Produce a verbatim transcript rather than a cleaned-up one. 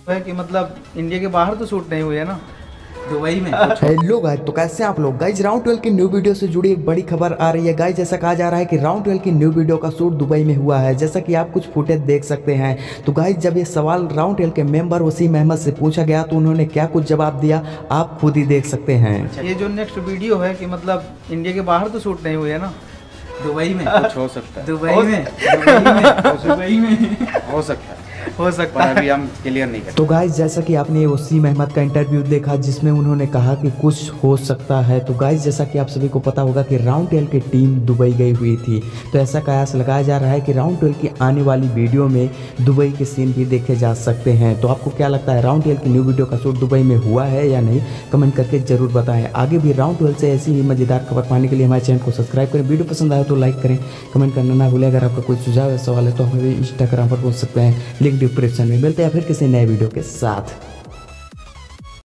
है कि मतलब इंडिया के बाहर तो शूट नहीं हुई है ना, दुबई में। हेलो गाइस, तो कैसे हैं आप लोग। गाइस राउंड ट्वेल्व की न्यू वीडियो से जुड़ी एक बड़ी खबर आ रही है। गाइस जैसा कहा जा रहा है कि राउंड ट्वेल्व की न्यू वीडियो का शूट दुबई में हुआ है, जैसा कि आप कुछ फुटेज देख सकते हैं। तो गाइस जब ये सवाल राउंड ट्वेल्व के मेंबर वसीम अहमद से पूछा गया तो उन्होंने क्या कुछ जवाब दिया आप खुद ही देख सकते हैं। ये जो नेक्स्ट वीडियो है कि मतलब इंडिया के बाहर तो शूट नहीं हुई है ना, दुबई में कुछ हो सकता है। दुबई में दुबई में दुबई में हो सकता है हो सकता है, अभी हम क्लियर नहीं करते। तो गाइस जैसा कि आपने ये वसीम अहमद का इंटरव्यू देखा जिसमें उन्होंने कहा कि कुछ हो सकता है। तो गाइस जैसा कि आप सभी को पता होगा कि राउंड ट्वेल्व की टीम दुबई गई हुई थी, तो ऐसा कयास लगाया जा रहा है कि राउंड ट्वेल्व की आने वाली वीडियो में दुबई के सीन भी देखे जा सकते हैं। तो आपको क्या लगता है, राउंड ट्वेल्व की न्यू वीडियो का शूट दुबई में हुआ है या नहीं, कमेंट करके जरूर बताएं। आगे भी राउंड ट्वेल्व से ऐसी ही मजेदार खबर पाने के लिए हमारे चैनल को सब्सक्राइब करें। वीडियो पसंद आए तो लाइक करें, कमेंट करना ना भूलें। अगर आपका कोई सुझाव या सवाल है तो हमें भी इंस्टाग्राम पर पूछ सकते हैं, लिंक डिस्क्रिप्शन में। मिलते हैं फिर किसी नए वीडियो के साथ।